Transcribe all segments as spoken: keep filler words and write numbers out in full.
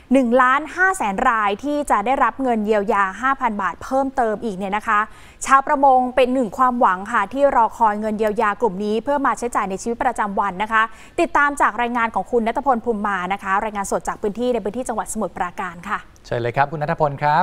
หนึ่งล้านห้าแสนรายที่จะได้รับเงินเยียวยา ห้าพัน บาทเพิ่มเติมอีกเนี่ยนะคะชาวประมงเป็นหนึ่งความหวังค่ะที่รอคอยเงินเยียวยากลุ่มนี้เพื่อมาใช้จ่ายในชีวิตประจำวันนะคะติดตามจากรายงานของคุณณัฐพลภูมิมานะคะรายงานสดจากพื้นที่ในพื้นที่จังหวัดสมุทรปราการค่ะเชิญเลยครับคุณณัฐพลครับ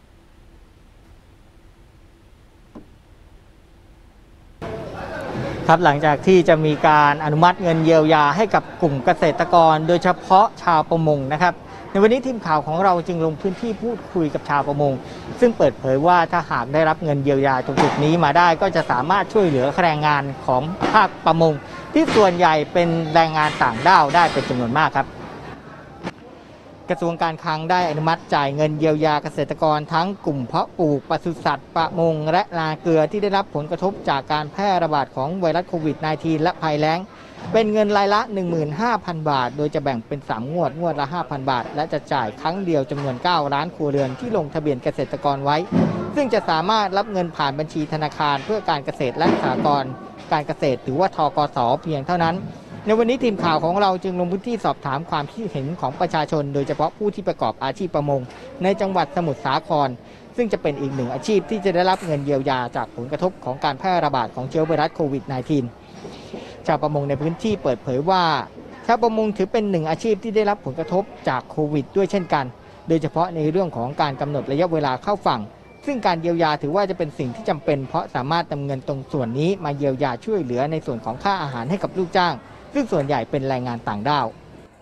ครับหลังจากที่จะมีการอนุมัติเงินเยียวยาให้กับกลุ่มเกษตรกรโดยเฉพาะชาวประมงนะครับในวันนี้ทีมข่าวของเราจึงลงพื้นที่พูดคุยกับชาวประมงซึ่งเปิดเผยว่าถ้าหากได้รับเงินเยียวยาตรงจุดนี้มาได้ก็จะสามารถช่วยเหลือแรงงานของภาคประมงที่ส่วนใหญ่เป็นแรงงานต่างด้าวได้เป็นจำนวนมากครับกระทรวงการคลังได้อนุมัติจ่ายเงินเยียวยาเกษตรกรทั้งกลุ่มเพาะปลูกปศุสัตว์ประมงและนาเกลือที่ได้รับผลกระทบจากการแพร่ระบาดของไวรัสโควิด สิบเก้า และภัยแล้งเป็นเงินรายละ หนึ่งหมื่นห้าพัน บาทโดยจะแบ่งเป็นสามงวดงวดละ ห้าพัน บาทและจะจ่ายครั้งเดียวจำนวนเก้าล้านครัวเรือนที่ลงทะเบียนเกษตรกรไว้ซึ่งจะสามารถรับเงินผ่านบัญชีธนาคารเพื่อการเกษตรและสหกรณ์การเกษตรหรือว่าธกส.เพียงเท่านั้นในวันนี้ทีมข่าวของเราจึงลงพื้นที่สอบถามความคิดเห็นของประชาชนโดยเฉพาะผู้ที่ประกอบอาชีพประมงในจังหวัดสมุทรสาครซึ่งจะเป็นอีกหนึ่งอาชีพที่จะได้รับเงินเยียวยาจากผลกระทบของการแพร่ระบาดของเชื้อไวรัสโควิด สิบเก้า ชาวประมงในพื้นที่เปิดเผยว่าชาวประมงถือเป็นหนึ่งอาชีพที่ได้รับผลกระทบจากโควิดด้วยเช่นกันโดยเฉพาะในเรื่องของการกำหนดระยะเวลาเข้าฝั่งซึ่งการเยียวยาถือว่าจะเป็นสิ่งที่จำเป็นเพราะสามารถนำเงินตรงส่วนนี้มาเยียวยาช่วยเหลือในส่วนของค่าอาหารให้กับลูกจ้างซึ่งส่วนใหญ่เป็นแรงงานต่างด้าว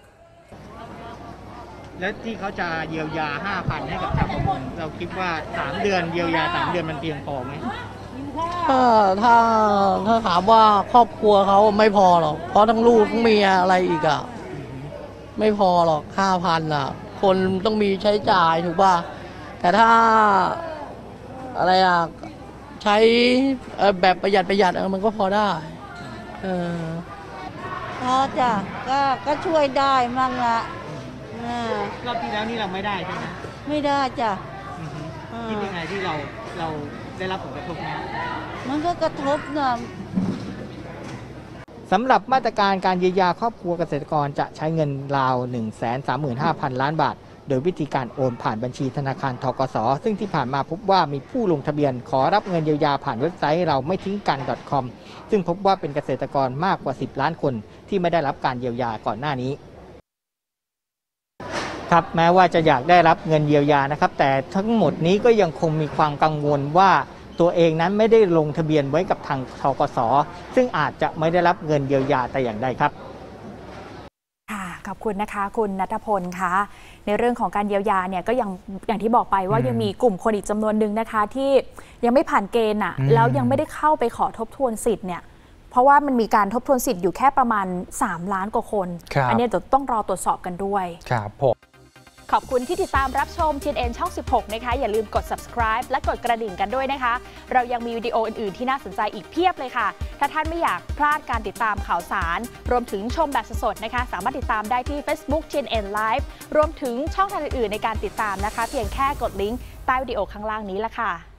และที่เขาจะเยียวยา ห้าพัน ให้กับชาวประมงเราคิดว่าสามเดือนเยียวยาสามเดือนมันเพียงพอไหมถ้าถ้าถ้าถามว่าครอบครัวเขาไม่พอหรอกเพราะทั้งลูกทั้งเมียอะไรอีกอ่ะไม่พอหรอก ห้าพัน อ่ะคนต้องมีใช้จ่ายถูกป่ะแต่ถ้าอะไรอ่ะใช้แบบประหยัดประหยัดมันก็พอได้เออพอจ้ะก็ก็ช่วยได้มั่งละรอบที่แล้วนี่เราไม่ได้ใช่ไหมไม่ได้จ้ะคิดยังไงที่เราเราได้รับผลกระทบนะมันก็กระทบนะสำหรับมาตรการการเยียวยาครอบครัวเกษตรกรจะใช้เงินราว หนึ่งแสนสามหมื่นห้าพัน ล้านบาทโดยวิธีการโอนผ่านบัญชีธนาคารธกส.ซึ่งที่ผ่านมาพบว่ามีผู้ลงทะเบียนขอรับเงินเยียวยาผ่านเว็บไซต์เราไม่ทิ้งกัน .com ซึ่งพบว่าเป็นเกษตรกรมากกว่าสิบล้านคนที่ไม่ได้รับการเยียวยาก่อนหน้านี้ครับแม้ว่าจะอยากได้รับเงินเยียวยานะครับแต่ทั้งหมดนี้ก็ยังคงมีความกังวลว่าตัวเองนั้นไม่ได้ลงทะเบียนไว้กับทางธกส.ซึ่งอาจจะไม่ได้รับเงินเยียวยาแต่อย่างใดครับขอบคุณนะคะคุณณัฐพลคะในเรื่องของการเยียวยาเนี่ยก็ยังอย่างที่บอกไปว่ายังมีกลุ่มคนอีกจำนวนหนึ่งนะคะที่ยังไม่ผ่านเกณฑ์อ่ะแล้วยังไม่ได้เข้าไปขอทบทวนสิทธิ์เนี่ยเพราะว่ามันมีการทบทวนสิทธิ์อยู่แค่ประมาณสามล้านกว่าคนอันนี้เดี๋ยวต้องรอตรวจสอบกันด้วยครับผมขอบคุณที่ติดตามรับชม ที เอ็น เอ็น ช่อง สิบหก นะคะอย่าลืมกด ซับสไครบ์ และกดกระดิ่งกันด้วยนะคะเรายังมีวิดีโออื่นๆที่น่าสนใจอีกเพียบเลยค่ะถ้าท่านไม่อยากพลาดการติดตามข่าวสารรวมถึงชมแบบสดๆนะคะสามารถติดตามได้ที่ Facebook ที เอ็น เอ็น Live รวมถึงช่องทางอื่นๆในการติดตามนะคะเพียงแค่กดลิงก์ใต้วิดีโอข้างล่างนี้ละค่ะ